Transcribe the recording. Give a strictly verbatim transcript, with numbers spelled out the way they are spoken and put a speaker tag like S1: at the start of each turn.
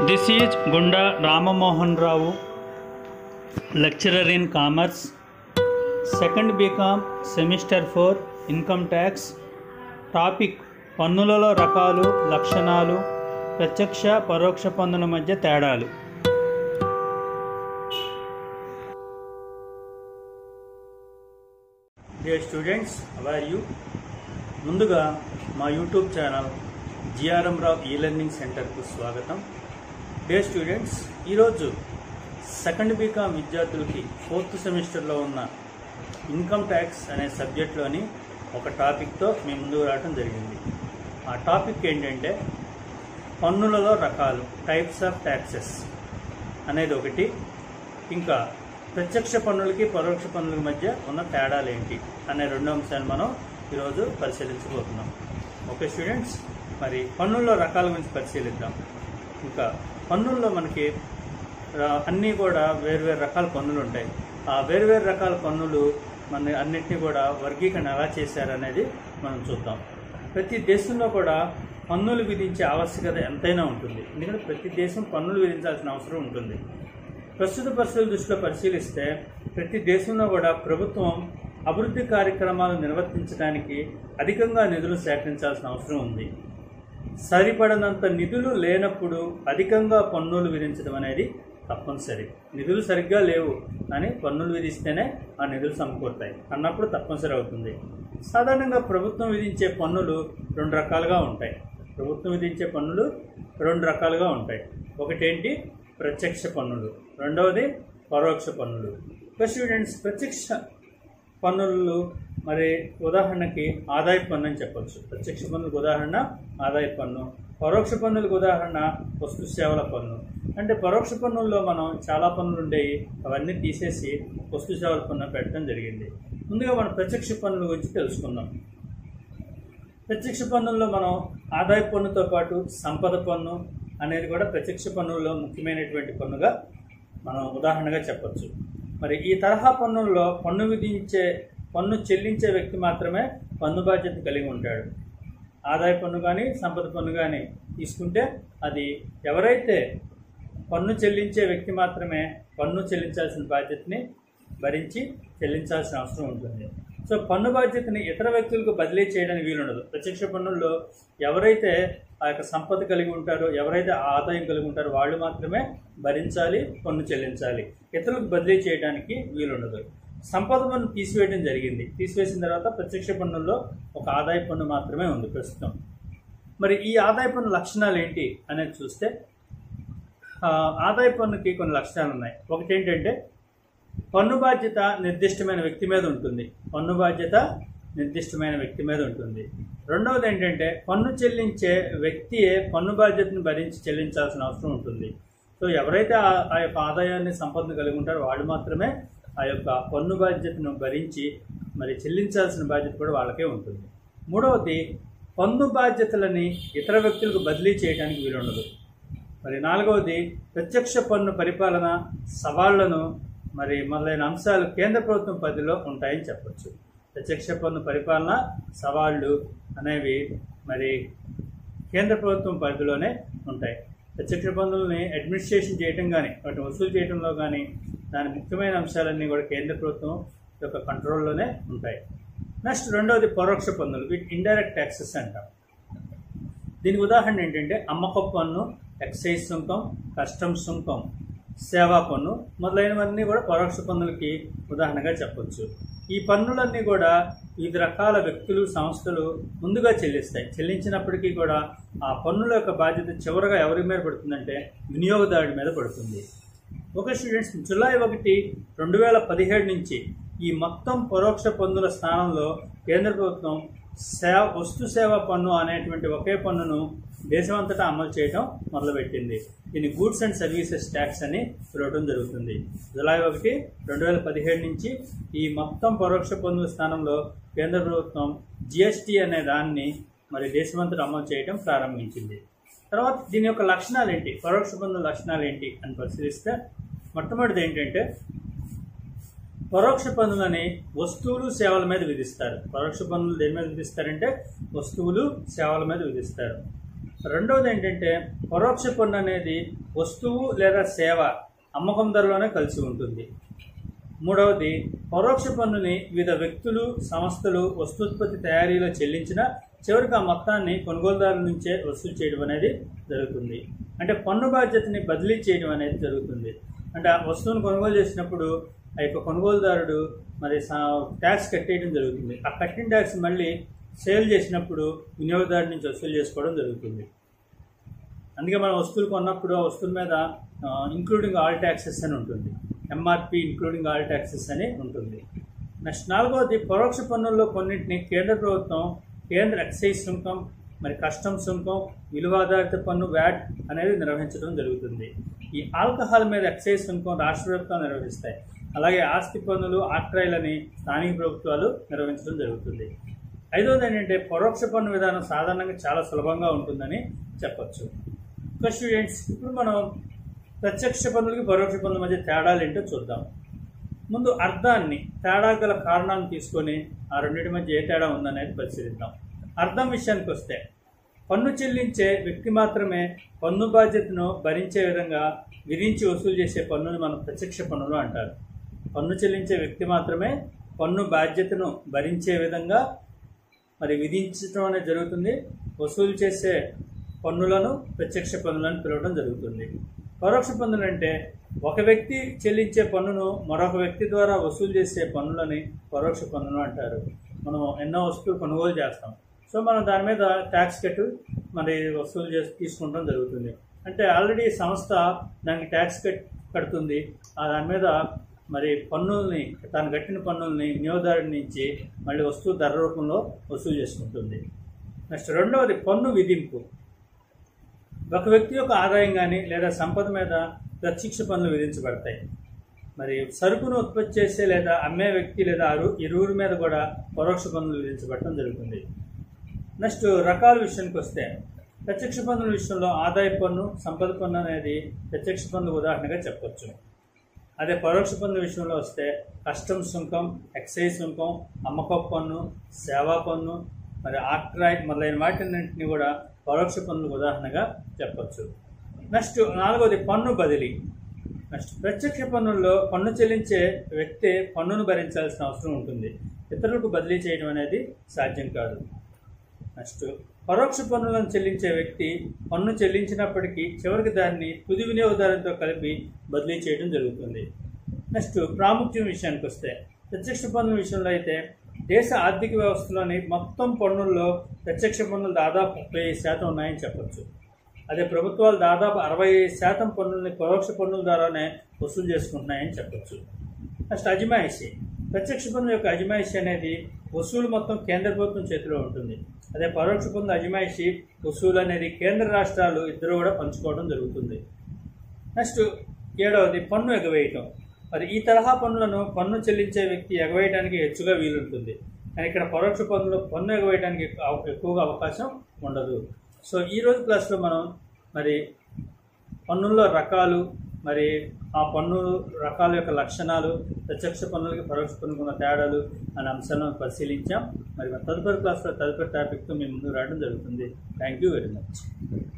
S1: This is Gunda Ramamohan Rao, lecturer in Commerce, second B Com, semester four, Income Tax. Topic: పన్నులలో రకాలు, లక్షణాలు, ప్రత్యక్ష పరోక్ష పన్నుల మధ్య తేడాలు. Dear students, how are you? ముందుగా మా యూట్యూబ్ ఛానల్ జిఆర్ఎం రావు ఈ లెర్నింగ్ సెంటర్కు స్వాగతం. డియర్ స్టూడెంట్స్, ఈరోజు సెకండ్ బీకామ్ విద్యార్థులకి ఫోర్త్ సెమిస్టర్లో ఉన్న ఇన్కమ్ ట్యాక్స్ అనే సబ్జెక్ట్లోని ఒక టాపిక్తో మీ ముందుకు రావడం జరిగింది. ఆ టాపిక్ ఏంటంటే పన్నులలో రకాలు, టైప్స్ ఆఫ్ ట్యాక్సెస్ అనేది ఒకటి, ఇంకా ప్రత్యక్ష పన్నులకి పరోక్ష పన్నుల మధ్య ఉన్న తేడాలు ఏంటి అనే రెండు అంశాలు మనం ఈరోజు పరిశీలించబోతున్నాం. ఓకే స్టూడెంట్స్, మరి పన్నుల్లో రకాల గురించి పరిశీలిద్దాం. ఇంకా పన్నుల్లో మనకి అన్నీ కూడా వేరువేరు రకాల పన్నులు ఉంటాయి. ఆ వేరువేరు రకాల పన్నులు మన అన్నింటినీ కూడా వర్గీకరణ ఎలా చేశారనేది మనం చూద్దాం. ప్రతి దేశంలో కూడా పన్నులు విధించే ఆవశ్యకత ఎంతైనా ఉంటుంది, ఎందుకంటే ప్రతి దేశం పన్నులు విధించాల్సిన అవసరం ఉంటుంది. ప్రస్తుత పరిస్థితుల దృష్టిలో పరిశీలిస్తే ప్రతి దేశంలో కూడా ప్రభుత్వం అభివృద్ధి కార్యక్రమాలు నిర్వర్తించడానికి అధికంగా నిధులు సేకరించాల్సిన అవసరం ఉంది. సరిపడనంత నిధులు లేనప్పుడు అధికంగా పన్నులు విధించడం అనేది తప్పనిసరి. నిధులు సరిగ్గా లేవు కానీ పన్నులు విధిస్తేనే ఆ నిధులు సమకూరుతాయి అన్నప్పుడు తప్పనిసరి అవుతుంది. సాధారణంగా ప్రభుత్వం విధించే పన్నులు రెండు రకాలుగా ఉంటాయి. ప్రభుత్వం విధించే పన్నులు రెండు రకాలుగా ఉంటాయి. ఒకటేంటి, ప్రత్యక్ష పన్నులు, రెండవది పరోక్ష పన్నులు. స్టూడెంట్స్, ప్రత్యక్ష పన్నులు మరి ఉదాహరణకి ఆదాయ పన్ను అని చెప్పచ్చు. ప్రత్యక్ష పన్నులకు ఉదాహరణ ఆదాయ పన్ను, పరోక్ష పన్నులకు ఉదాహరణ వస్తు సేవల పన్ను. అంటే పరోక్ష పన్నుల్లో మనం చాలా పన్నులు ఉండేవి, అవన్నీ తీసేసి వస్తు సేవల పన్ను పెట్టడం జరిగింది. ముందుగా మనం ప్రత్యక్ష పన్నుల గురించి తెలుసుకుందాం. ప్రత్యక్ష పన్నుల్లో మనం ఆదాయ పన్నుతో పాటు సంపద పన్ను అనేది కూడా ప్రత్యక్ష పన్నుల్లో ముఖ్యమైనటువంటి పన్నుగా మనం ఉదాహరణగా చెప్పచ్చు. మరి ఈ తరహా పన్నుల్లో పన్ను విధించే పన్ను చెల్లించే వ్యక్తి మాత్రమే పన్ను బాధ్యత కలిగి ఉంటాడు. ఆదాయ పన్ను కానీ సంపద పన్ను కానీ తీసుకుంటే అది ఎవరైతే పన్ను చెల్లించే వ్యక్తి మాత్రమే పన్ను చెల్లించాల్సిన బాధ్యతని భరించి చెల్లించాల్సిన అవసరం ఉంటుంది. సో పన్ను బాధ్యతని ఇతర వ్యక్తులకు బదిలీ చేయడానికి వీలుండదు. ప్రత్యక్ష పన్నుల్లో ఎవరైతే ఆ యొక్క సంపద కలిగి ఉంటారో, ఎవరైతే ఆదాయం కలిగి ఉంటారో వాళ్ళు మాత్రమే భరించాలి, పన్ను చెల్లించాలి. ఇతరులకు బదిలీ చేయడానికి వీలుండదు. సంపద పన్ను తీసివేయడం జరిగింది. తీసివేసిన తర్వాత ప్రత్యక్ష పన్నుల్లో ఒక ఆదాయ పన్ను మాత్రమే ఉంది ప్రస్తుతం. మరి ఈ ఆదాయ పన్ను లక్షణాలు ఏంటి అనేది చూస్తే ఆదాయ పన్నుకి కొన్ని లక్షణాలు ఉన్నాయి. ఒకటి ఏంటంటే పన్ను బాధ్యత నిర్దిష్టమైన వ్యక్తి మీద ఉంటుంది. పన్ను బాధ్యత నిర్దిష్టమైన వ్యక్తి మీద ఉంటుంది. రెండవది ఏంటంటే పన్ను చెల్లించే వ్యక్తియే పన్ను బాధ్యతను భరించి చెల్లించాల్సిన అవసరం ఉంటుంది. సో ఎవరైతే ఆ యొక్క ఆదాయాన్ని సంపదను కలిగి ఉంటారో వాళ్ళు మాత్రమే ఆ యొక్క పన్ను బాధ్యతను భరించి మరి చెల్లించాల్సిన బాధ్యత కూడా వాళ్ళకే ఉంటుంది. మూడవది, పన్ను బాధ్యతలని ఇతర వ్యక్తులకు బదిలీ చేయడానికి వీలుండదు. మరి నాలుగవది, ప్రత్యక్ష పన్ను పరిపాలన సవాళ్లను మరి మొదలైన అంశాలు కేంద్ర ప్రభుత్వం పరిధిలో ఉంటాయని చెప్పచ్చు. ప్రత్యక్ష పన్ను పరిపాలన సవాళ్లు అనేవి మరి కేంద్ర ప్రభుత్వం పరిధిలోనే ఉంటాయి. ప్రత్యక్ష పన్నులని అడ్మినిస్ట్రేషన్ చేయడం కానీ వాటిని వసూలు చేయడంలో కానీ దాని ముఖ్యమైన అంశాలన్నీ కూడా కేంద్ర ప్రభుత్వం యొక్క కంట్రోల్లోనే ఉంటాయి. నెక్స్ట్ రెండవది పరోక్ష పన్నులు, వీటి ఇండైరెక్ట్ ట్యాక్సెస్ అంటాం. దీనికి ఉదాహరణ ఏంటంటే అమ్మకపు పన్ను, ఎక్సైజ్ సుంకం, కస్టమ్స్ సుంకం, సేవా పన్ను మొదలైనవన్నీ కూడా పరోక్ష పన్నులకి ఉదాహరణగా చెప్పవచ్చు. ఈ పన్నులన్నీ కూడా వివిధ రకాల వ్యక్తులు, సంస్థలు ముందుగా చెల్లిస్తాయి. చెల్లించినప్పటికీ కూడా ఆ పన్నుల యొక్క బాధ్యత చివరగా ఎవరి మీద పడుతుందంటే వినియోగదారుడి మీద పడుతుంది. ఓకే స్టూడెంట్స్, జూలై ఒకటి రెండు వేల పదిహేడు నుంచి ఈ మొత్తం పరోక్ష పన్నుల స్థానంలో కేంద్ర ప్రభుత్వం సేవ వస్తు సేవా పన్ను అనేటువంటి ఒకే పన్నును దేశమంతటా అమలు చేయడం మొదలుపెట్టింది. దీన్ని గూడ్స్ అండ్ సర్వీసెస్ ట్యాక్స్ అని పిలవడం జరుగుతుంది. జూలై ఒకటి రెండు వేల పదిహేడు నుంచి ఈ మొత్తం పరోక్ష పన్నుల స్థానంలో కేంద్ర ప్రభుత్వం జిఎస్టీ అనే దాన్ని మరి దేశమంతటా అమలు చేయడం ప్రారంభించింది. తర్వాత దీని యొక్క లక్షణాలు ఏంటి, పరోక్ష పన్నుల లక్షణాలు ఏంటి అని పరిశీలిస్తే మొట్టమొదటిది ఏంటంటే పరోక్ష పన్నులని వస్తువులు సేవల మీద విధిస్తారు. పరోక్ష పన్నులు దేని మీద విధిస్తారంటే వస్తువులు సేవల మీద విధిస్తారు. రెండవది ఏంటంటే పరోక్ష పన్ను అనేది వస్తువు లేదా సేవ అమ్మకం ధరలోనే కలిసి ఉంటుంది. మూడవది పరోక్ష పన్నుని వివిధ వ్యక్తులు, సంస్థలు వస్తూత్పత్తి తయారీలో చెల్లించిన చివరికి ఆ మొత్తాన్ని కొనుగోలుదారుల నుంచే వసూలు చేయడం అనేది జరుగుతుంది. అంటే పన్ను బాధ్యతని బదిలీ చేయడం అనేది జరుగుతుంది. అంటే ఆ వస్తువును కొనుగోలు చేసినప్పుడు ఆ యొక్క కొనుగోలుదారుడు మరి ట్యాక్స్ కట్టేయడం జరుగుతుంది. ఆ కట్టిన ట్యాక్స్ మళ్ళీ సేల్ చేసినప్పుడు వినియోగదారు నుంచి వసూలు చేసుకోవడం జరుగుతుంది. అందుకే మనం వస్తువులు కొన్నప్పుడు ఆ వస్తువుల మీద ఇంక్లూడింగ్ ఆల్ ట్యాక్సెస్ అని ఉంటుంది. ఎంఆర్పి ఇంక్లూడింగ్ ఆల్ ట్యాక్సెస్ అని ఉంటుంది. నెక్స్ట్ నాలుగవది పరోక్ష పన్నుల్లో కొన్నింటిని కేంద్ర ప్రభుత్వం కేంద్ర ఎక్సైజ్ సుంకం, మరి కస్టమ్స్ సుంకం, విలువ ఆధారిత పన్ను వ్యాట్ అనేది నిర్వహించడం జరుగుతుంది. ఈ ఆల్కహాల్ మీద ఎక్సైజ్ సుంకం రాష్ట్ర ప్రభుత్వాలు నిర్వహిస్తాయి. అలాగే ఆస్తి పన్నులు, ఆక్ట్రాయిలని స్థానిక ప్రభుత్వాలు నిర్వహించడం జరుగుతుంది. ఐదవది ఏంటంటే పరోక్ష పన్ను విధానం సాధారణంగా చాలా సులభంగా ఉంటుందని చెప్పచ్చు. ఇంకా స్టూడెంట్స్, ఇప్పుడు మనం ప్రత్యక్ష పన్నులకి పరోక్ష పన్నుల మధ్య తేడాలు ఏంటో చూద్దాం. ముందు అర్థాన్ని, తేడా గల కారణాలను తీసుకొని ఆ రెండింటి మధ్య ఏ తేడా ఉందనేది పరిశీలిద్దాం. అర్థం విషయానికి వస్తే పన్ను చెల్లించే వ్యక్తి మాత్రమే పన్ను బాధ్యతను భరించే విధంగా విధించి వసూలు చేసే పన్నుని మనం ప్రత్యక్ష పన్నులు అంటారు. పన్ను చెల్లించే వ్యక్తి మాత్రమే పన్ను బాధ్యతను భరించే విధంగా మరి విధించడం అనేది జరుగుతుంది. వసూలు చేసే పన్నులను ప్రత్యక్ష పన్నులను పిలవడం జరుగుతుంది. పరోక్ష పన్నులు అంటే ఒక వ్యక్తి చెల్లించే పన్నును మరొక వ్యక్తి ద్వారా వసూలు చేసే పన్నులని పరోక్ష పన్నులు అంటారు. మనం ఎన్నో వస్తువులు కొనుగోలు చేస్తాం. సో మనం దాని మీద ట్యాక్స్ కట్టు మరి వసూలు చేసి తీసుకుంటాం జరుగుతుంది. అంటే ఆల్రెడీ సంస్థ దానికి ట్యాక్స్ కట్ కడుతుంది. ఆ దాని మీద మరి పన్నుల్ని, తాను కట్టిన పన్నుల్ని వినియోగదారుడి నుంచి మళ్ళీ వస్తువు ధర రూపంలో వసూలు చేసుకుంటుంది. నెక్స్ట్ రెండవది పన్ను విధింపు. ఒక వ్యక్తి యొక్క ఆదాయం కానీ లేదా సంపద మీద ప్రత్యక్ష పన్నులు విధించబడతాయి. మరి సరుకును ఉత్పత్తి చేసే లేదా అమ్మే వ్యక్తి లేదా ఇరువురి మీద కూడా పరోక్ష పన్నులు విధించబడటం జరుగుతుంది. నెక్స్ట్ రకాల విషయానికి వస్తే ప్రత్యక్ష పన్నుల విషయంలో ఆదాయ పన్ను, సంపద పన్ను అనేది ప్రత్యక్ష పన్ను ఉదాహరణగా చెప్పవచ్చు. అదే పరోక్ష పన్ను విషయంలో వస్తే కస్టమ్స్ సుంకం, ఎక్సైజ్ సుంకం, అమ్మకపు పన్ను, సేవా పన్ను, మరి ఆక్ట్రాయ్ మొదలైన వాటిన్నింటినీ కూడా పరోక్ష పన్నులకు ఉదాహరణగా చెప్పచ్చు. నెక్స్ట్ నాలుగవది పన్ను బదిలీ. నెక్స్ట్ ప్రత్యక్ష పన్నుల్లో పన్ను చెల్లించే వ్యక్తి పన్నును భరించాల్సిన అవసరం ఉంటుంది. ఇతరులకు బదిలీ చేయడం అనేది సాధ్యం కాదు. నెక్స్ట్ పరోక్ష పన్నులను చెల్లించే వ్యక్తి పన్ను చెల్లించినప్పటికీ చివరికి దాన్ని తుది వినియోగదారులతో కలిపి బదిలీ చేయడం జరుగుతుంది. నెక్స్ట్ ప్రాముఖ్యం విషయానికి వస్తే ప్రత్యక్ష పన్నుల విషయంలో అయితే దేశ ఆర్థిక వ్యవస్థలోని మొత్తం పన్నుల్లో ప్రత్యక్ష పన్నులు దాదాపు ముప్పై ఐదు శాతం ఉన్నాయని చెప్పచ్చు. అదే ప్రభుత్వాలు దాదాపు అరవై ఐదు శాతం పన్నుల్ని పరోక్ష పన్నుల ద్వారానే వసూలు చేసుకుంటున్నాయని చెప్పచ్చు. నెక్స్ట్ అజమాయిషీ. ప్రత్యక్ష పన్ను యొక్క అజమాయిషీ అనేది వసూలు మొత్తం కేంద్ర ప్రభుత్వం చేతిలో ఉంటుంది. అదే పరోక్ష పన్ను అజమాయిషీ వసూలు అనేది కేంద్ర రాష్ట్రాలు ఇద్దరు కూడా పంచుకోవడం జరుగుతుంది. నెక్స్ట్ ఏడవది పన్ను ఎగవేయటం. మరి ఈ తరహా పన్నులను పన్ను చెల్లించే వ్యక్తి ఎగవేయడానికి హెచ్చుగా వీలుంటుంది. కానీ ఇక్కడ పరోక్ష పన్నులో పన్ను ఎగవేయడానికి ఎక్కువగా అవకాశం ఉండదు. సో ఈరోజు క్లాస్లో మనం మరి పన్నుల్లో రకాలు, మరి ఆ పన్ను రకాల యొక్క లక్షణాలు, ప్రత్యక్ష పన్నులకి పరోక్ష పన్నుకున్న తేడాలు అనే అంశాలను పరిశీలించాం. మరి తదుపరి క్లాస్లో తదుపరి టాపిక్తో మేము ముందుకు రావడం జరుగుతుంది. Thank you very much.